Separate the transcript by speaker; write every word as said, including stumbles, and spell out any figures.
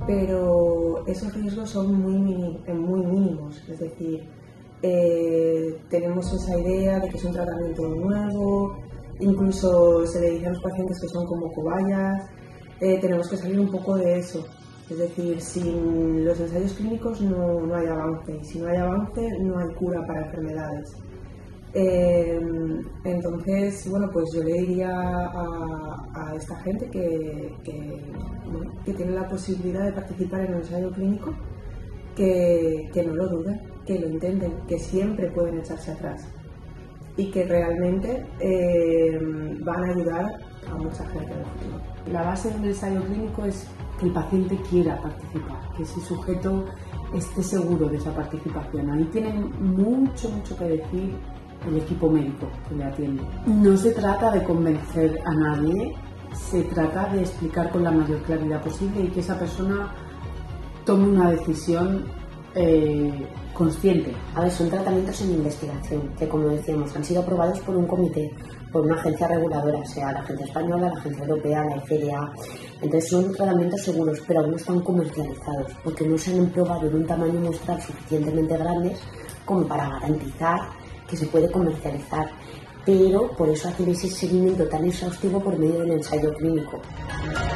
Speaker 1: pero esos riesgos son muy, mini, muy mínimos, es decir, eh, tenemos esa idea de que es un tratamiento nuevo, incluso se le dice a los pacientes que son como cobayas, eh, tenemos que salir un poco de eso. Es decir, sin los ensayos clínicos no, no hay avance, y si no hay avance no hay cura para enfermedades. Eh, entonces, bueno, pues yo le diría a, a esta gente que, que, bueno, que tiene la posibilidad de participar en un ensayo clínico, que, que no lo duden, que lo intenten, que siempre pueden echarse atrás y que realmente eh, van a ayudar a mucha gente en el futuro.
Speaker 2: La base de un ensayo clínico es que el paciente quiera participar, que ese sujeto esté seguro de esa participación. Ahí tienen mucho, mucho que decir el equipo médico que le atiende. No se trata de convencer a nadie, se trata de explicar con la mayor claridad posible y que esa persona tome una decisión eh, consciente.
Speaker 3: A ver, son tratamientos en investigación que, como decíamos, han sido aprobados por un comité, por una agencia reguladora, sea la agencia española, la agencia europea, la F D A. Entonces son tratamientos seguros, pero aún no están comercializados porque no se han probado en un tamaño muestral suficientemente grandes como para garantizar que se puede comercializar. Pero por eso hacen ese seguimiento tan exhaustivo por medio del ensayo clínico.